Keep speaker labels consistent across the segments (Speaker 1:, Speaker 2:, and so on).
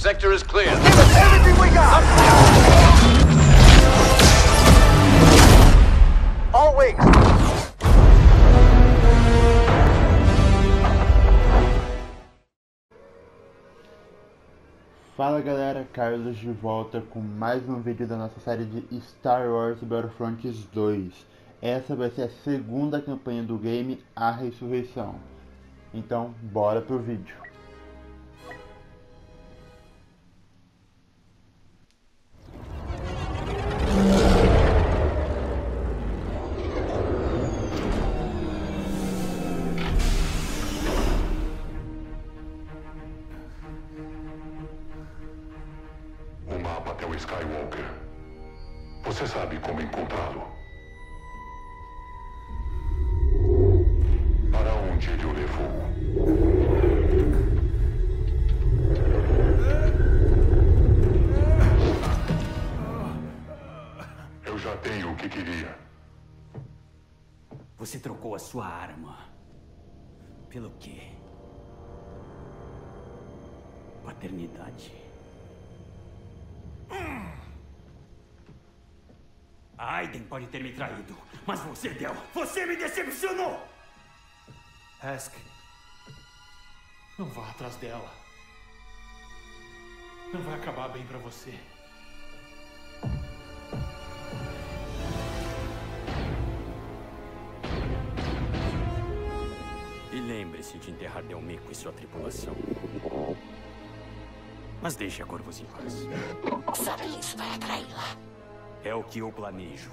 Speaker 1: sector is clear.
Speaker 2: Give us everything we got! All wings!
Speaker 3: Fala galera, Carlos de volta com mais um vídeo da nossa série de Star Wars Battlefront 2. Essa vai ser a segunda campanha do game, A Ressurreição. Então, bora pro vídeo.
Speaker 4: O mapa até o Skywalker. Você sabe como encontrá-lo? Para onde ele o levou? Eu já tenho o que queria.
Speaker 5: Você trocou a sua arma. Pelo quê? Paternidade. Aiden pode ter me traído, mas você, Del, você me decepcionou!
Speaker 6: Ask, não vá atrás dela. Não vai acabar bem pra você.
Speaker 5: E lembre-se de enterrar Del Meeko e sua tripulação. Mas deixe a Corvus em paz.
Speaker 7: Sabe, isso vai atraí-la.
Speaker 5: É o que eu planejo.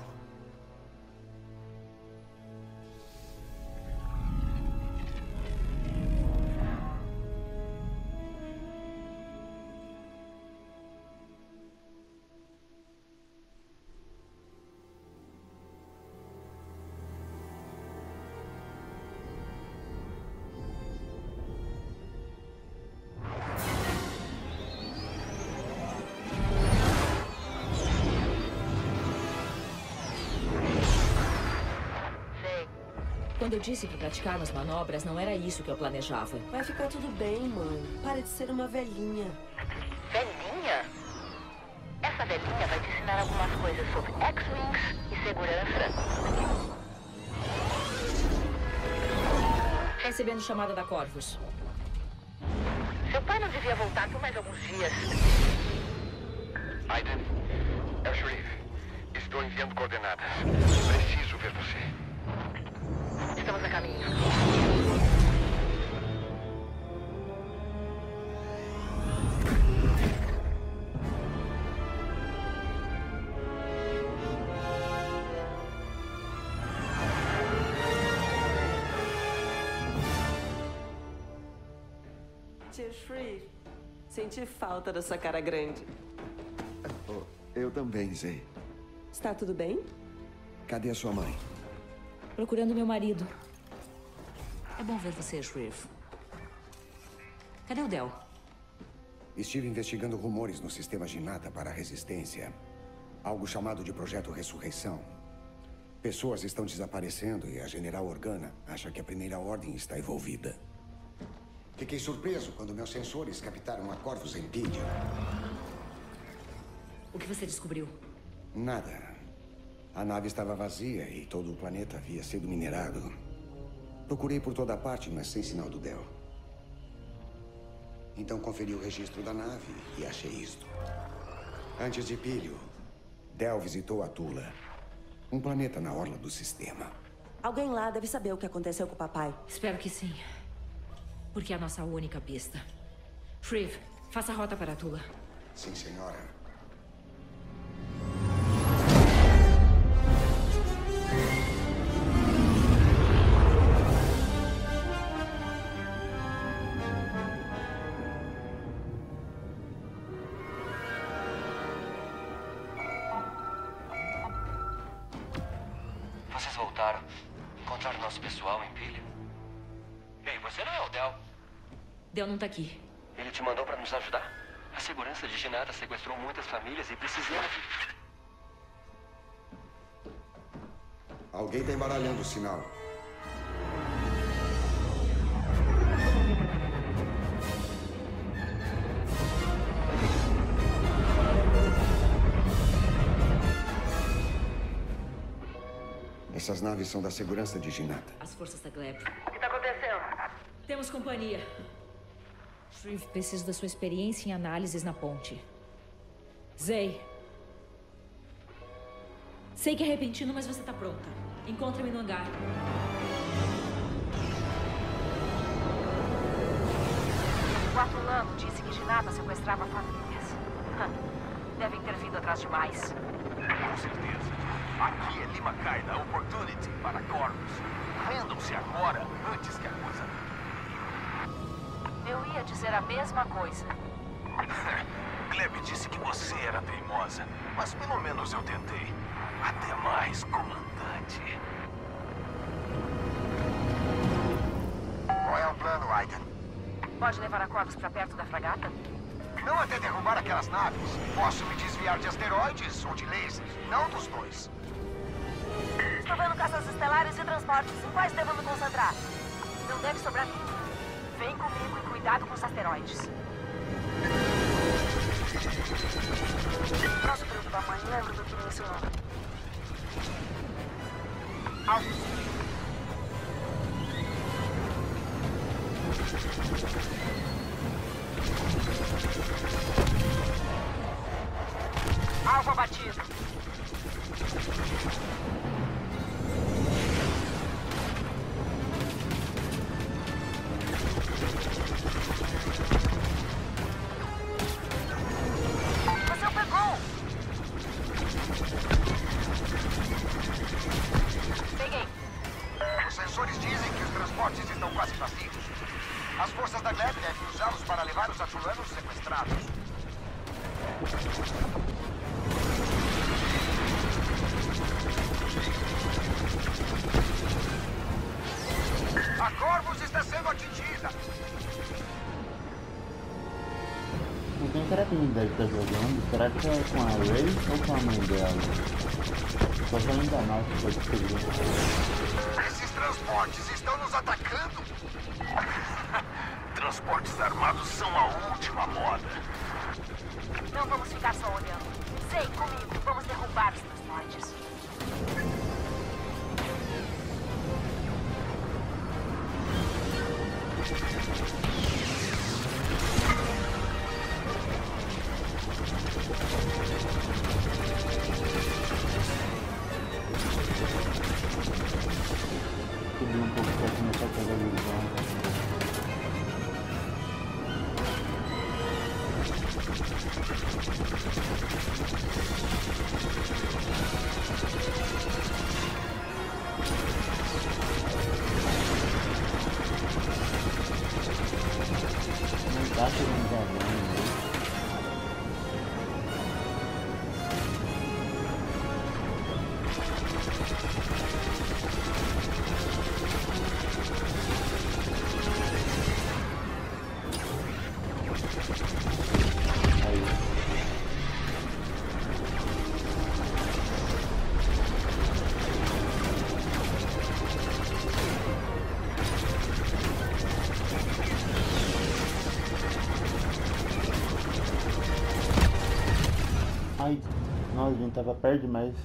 Speaker 7: Quando eu disse para praticarmos manobras, não era isso que eu planejava.
Speaker 8: Vai ficar tudo bem, mãe. Para de ser uma velhinha.
Speaker 9: Velhinha? Essa velhinha vai te ensinar algumas coisas sobre X-Wings e segurança.
Speaker 7: Recebendo chamada da Corvus.
Speaker 9: Seu pai não devia voltar por mais alguns dias.
Speaker 4: Aiden, é o Sharif. Estou enviando coordenadas. Preciso ver você.
Speaker 9: Estamos a caminho.
Speaker 8: Tio Shreve, senti falta da sua cara grande.
Speaker 10: Eu também, Zay.
Speaker 8: Está tudo bem?
Speaker 10: Cadê a sua mãe?
Speaker 7: Procurando meu marido. É bom ver você, Shreve. Cadê o Del?
Speaker 10: Estive investigando rumores no sistema Ginata para a resistência. Algo chamado de Projeto Ressurreição. Pessoas estão desaparecendo e a General Organa acha que a Primeira Ordem está envolvida. Fiquei surpreso quando meus sensores captaram a Corvus Empyrean.
Speaker 7: O que você descobriu?
Speaker 10: Nada. A nave estava vazia e todo o planeta havia sido minerado. Procurei por toda parte, mas sem sinal do Del. Então conferi o registro da nave e achei isto. Antes de Pílio, Del visitou a Tula, um planeta na orla do sistema.
Speaker 8: Alguém lá deve saber o que aconteceu com o papai.
Speaker 7: Espero que sim. Porque é a nossa única pista. Shreve, faça a rota para a Tula.
Speaker 10: Sim, senhora.
Speaker 11: Vocês voltaram. Encontraram nosso pessoal em pilha? Bem, você não é o Del.
Speaker 7: Del não tá aqui.
Speaker 11: Ele te mandou pra nos ajudar? A segurança de Ginata sequestrou muitas famílias e precisamos...
Speaker 10: Alguém tá embaralhando o sinal. Essas naves são da segurança de Ginata.
Speaker 7: As forças da Gleb.
Speaker 9: O que tá acontecendo?
Speaker 7: Temos companhia. Shreve, preciso da sua experiência em análises na ponte. Zay. Sei que é repentino, mas você tá pronta. Encontre-me no hangar.
Speaker 9: O Atulano disse que Ginata sequestrava famílias. Devem ter vindo atrás de mais.
Speaker 2: Com certeza. Aqui é Lima Caida, Opportunity para Corvus. Rendam-se agora, antes que a coisa...
Speaker 9: Eu ia dizer a mesma coisa.
Speaker 2: Gleb disse que você era teimosa, mas pelo menos eu tentei. Até mais, comandante.
Speaker 10: Qual é o plano, Aiden?
Speaker 9: Pode levar a Corvus pra perto da fragata?
Speaker 10: Não até derrubar aquelas naves. Posso me desviar de asteroides ou de lasers. Não dos dois.
Speaker 9: Estou vendo caças estelares e transportes. Em quais devo me concentrar? Não deve sobrar nenhum. Vem comigo e cuidado com os asteroides. Nosso grupo da mãe, lembro do que me ensinou. Alvo abatido. Você o pegou! Peguei.
Speaker 10: Os sensores dizem que os transportes estão quase vazios. As forças da Gleb devem usá-los para levar os atulanos sequestrados. A Corvus está sendo atingida.
Speaker 3: Com quem será que a gente deve estar jogando? Será que é com a Ray ou com a mãe dela? Só falando da nossa, pode ser.
Speaker 10: Esses transportes estão nos atacando.
Speaker 2: Transportes armados são a última moda.
Speaker 9: Não vamos ficar só olhando. Sei, comigo. Vamos derrubar os transportes.
Speaker 3: Subir um pouco pra começar a pegar a visão. Não tá chegando gravando, né? Ai, nossa, a gente tava perto demais.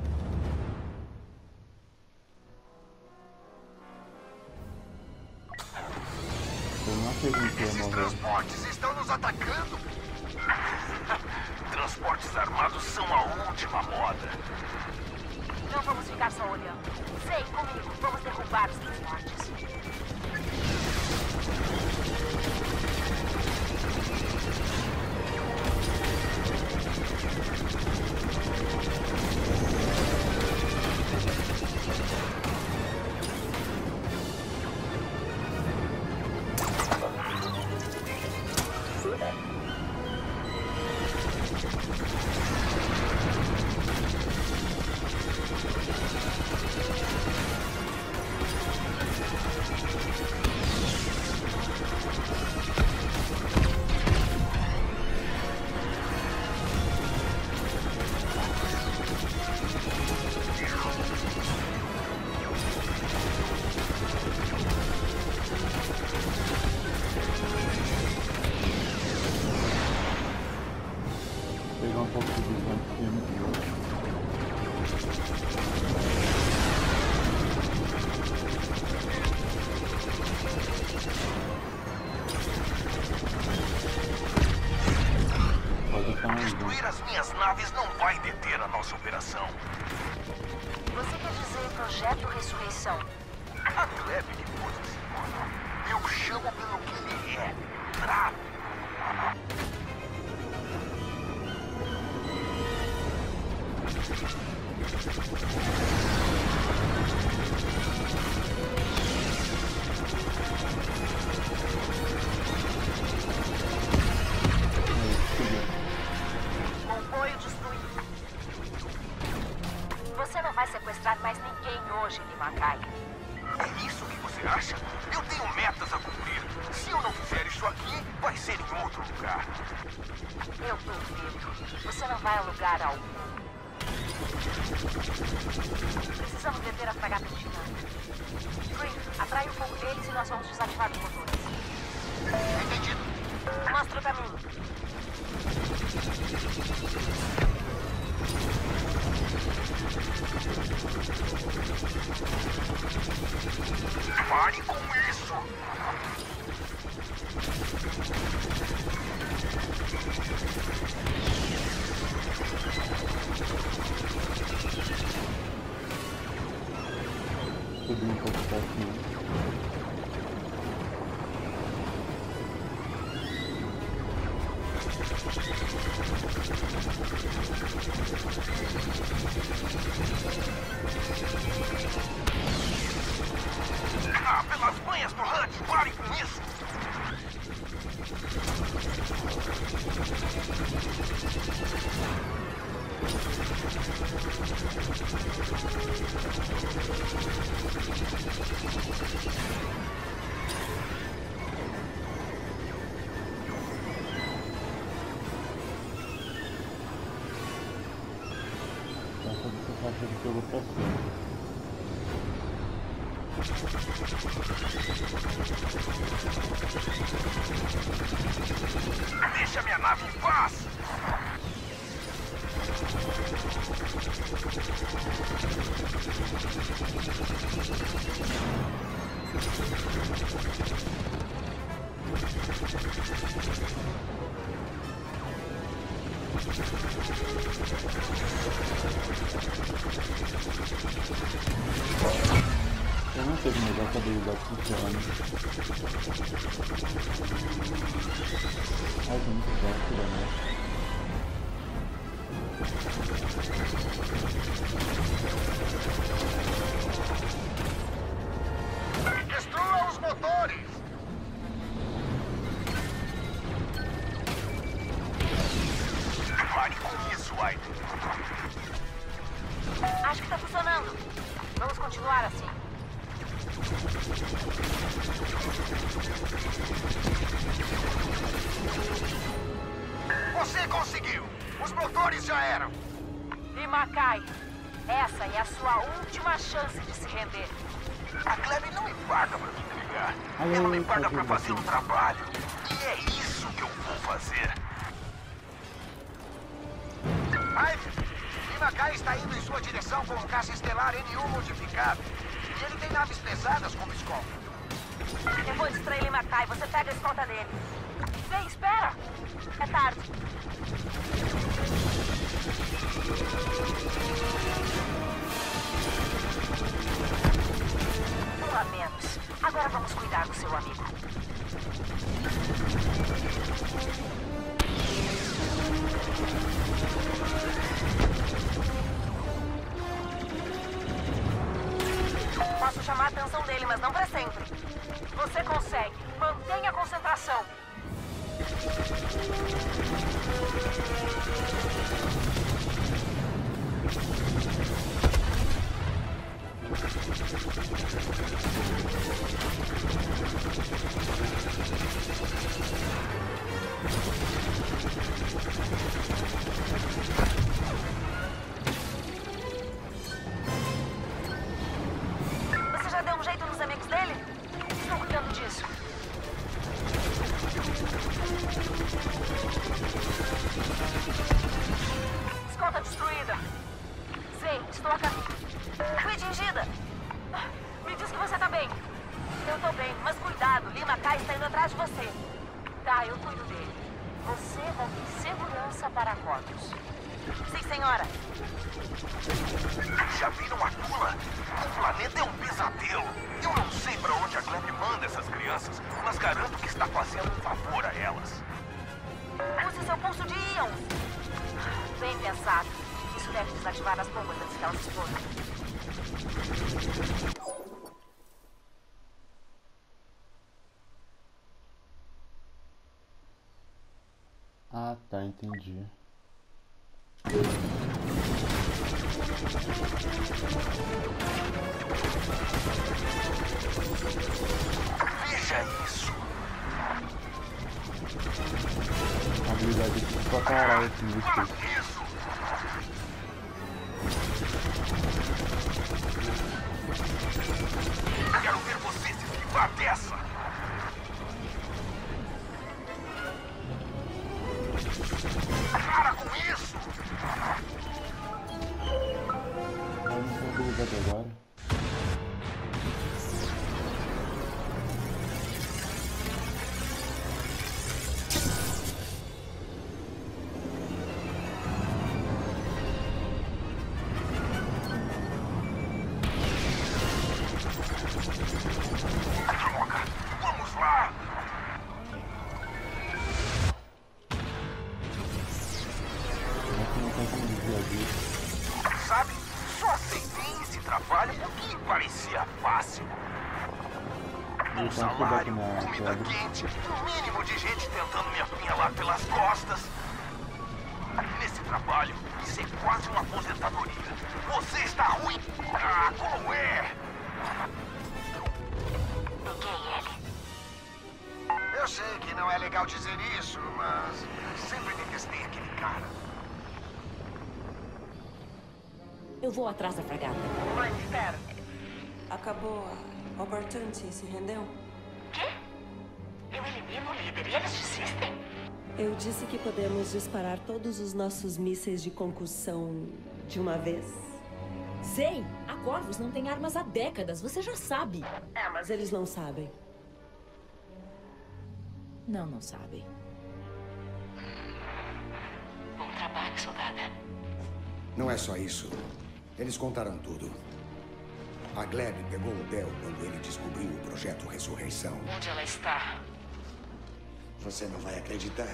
Speaker 3: Eu não acredito que eu ia
Speaker 10: Esses
Speaker 3: morrer.
Speaker 10: transportes estão nos atacando.
Speaker 2: Transportes armados são a última moda.
Speaker 9: Não vamos ficar só olhando. Sei, comigo. Vamos derrubar os transportes.
Speaker 3: Pegar um pouco de visão de cima.
Speaker 2: Destruir as minhas naves não vai deter a nossa operação.
Speaker 9: Você quer dizer Projeto Ressurreição?
Speaker 2: A Kleb que pôs esse nome. Eu chamo pelo que ele é. Trato.
Speaker 9: Comboio destruído. Você não vai sequestrar mais ninguém hoje, Lima Kai.
Speaker 2: É isso que você acha? Eu tenho metas a cumprir. Se eu não fizer isso aqui, vai ser em outro lugar.
Speaker 9: Eu duvido. Você não vai a lugar algum. Precisamos deter a fragata vigilante. Free, atrai o fogo deles e nós vamos desativar os motores.
Speaker 2: Entendido.
Speaker 9: Mostra o caminho.
Speaker 2: Pare com isso!
Speaker 3: Subir um pouco pra cima.
Speaker 2: Ah, pelas manhas do Hunt, pare com isso!
Speaker 3: Essa você faixa de jogo pra cima.
Speaker 2: Deixa minha nave em paz!
Speaker 3: Eu não sei como essa habilidade funciona. Ai, tem muito tempo, né?
Speaker 2: Destrua os motores! Pare com isso, Aiden.
Speaker 9: Acho que tá funcionando. Vamos continuar assim.
Speaker 2: Você conseguiu! Os motores já eram!
Speaker 9: Lima Kai, essa é a sua última chance de se render.
Speaker 2: A Kleb não me paga pra me entregar.
Speaker 3: Ai,
Speaker 2: Ela me
Speaker 3: ai,
Speaker 2: paga
Speaker 3: tá
Speaker 2: pra
Speaker 3: tudo
Speaker 2: fazer
Speaker 3: bem.
Speaker 2: um trabalho. E é isso que eu vou fazer. Ivy, Lima Kai está indo em sua direção com um caça estelar N1 modificado. E ele tem naves pesadas como escolta.
Speaker 9: Eu vou distrair Lima Kai, você pega a escolta dele. Vem, espera! É tarde. Um a menos. Agora vamos cuidar do seu amigo. Posso chamar a atenção dele, mas não para sempre. Você consegue. Mantenha a concentração. Você já deu um jeito nos amigos dele? Estou cuidando disso. Escolta destruída. Sei, estou a caminho. Fui atingida. Me diz que você tá bem. Eu tô bem, mas cuidado. Lima Kai está indo atrás de você. Tá, eu cuido dele. Você vai ter segurança para Corvus. Sim, senhora.
Speaker 2: Já viram a Tula? O planeta é um pesadelo. Eu não sei pra onde a Gleb manda essas crianças, mas garanto que está fazendo um favor a elas.
Speaker 9: Use seu pulso de íons. Bem pensado. Isso deve desativar as bombas antes que elas explodam.
Speaker 3: Ah, tá, entendi.
Speaker 2: Veja isso.
Speaker 3: A habilidade aqui pra caralho esse músculo.
Speaker 2: Isso. Quero ver você se esquivar dessa. Para com isso.
Speaker 3: Não tem habilidade agora.
Speaker 2: Droga, vamos lá. Sabe, só aceitei esse trabalho porque parecia fácil. Um salário, comida quente, um mínimo de gente tentando me apunhalar pelas costas. Nesse trabalho, isso é quase uma aposentadoria. Você está ruim. Ah, como é? Eu sei que não é legal dizer isso, mas sempre detestei aquele cara.
Speaker 7: Eu vou atrás da fragata.
Speaker 8: Mas espera. Acabou a Opportunity, se rendeu?
Speaker 9: Quê? Eu elimino o líder e eles desistem?
Speaker 8: Eu disse que podemos disparar todos os nossos mísseis de concussão de uma vez.
Speaker 7: Zay, a Corvus não tem armas há décadas, você já sabe.
Speaker 8: É, mas eles não sabem.
Speaker 7: Não sabem.
Speaker 9: Bom trabalho, soldada.
Speaker 10: Não é só isso. Eles contaram tudo. A Gleb pegou o Del quando ele descobriu o projeto Ressurreição.
Speaker 9: Onde ela está?
Speaker 10: Você não vai acreditar.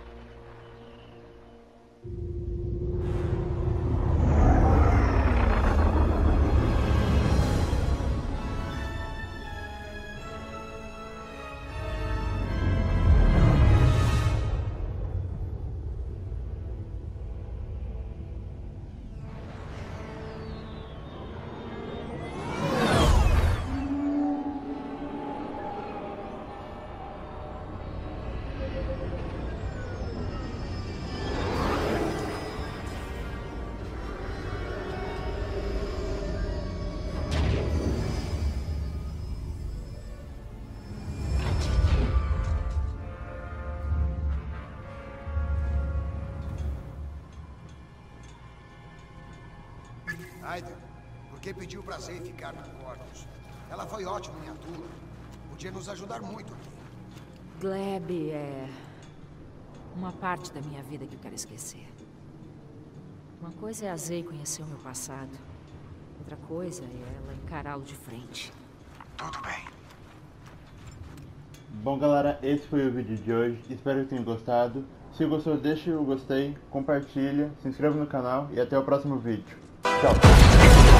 Speaker 1: Aiden, por que pediu pra Zay ficar na Corvus? Ela foi ótima em Atula. Podia nos ajudar muito aqui.
Speaker 7: Gleb é uma parte da minha vida que eu quero esquecer. Uma coisa é a Zay conhecer o meu passado. Outra coisa é ela encará-lo de frente.
Speaker 2: Tudo bem.
Speaker 3: Bom, galera, esse foi o vídeo de hoje. Espero que tenham gostado. Se gostou, deixe o gostei, compartilha, se inscreva no canal e até o próximo vídeo. Tchau!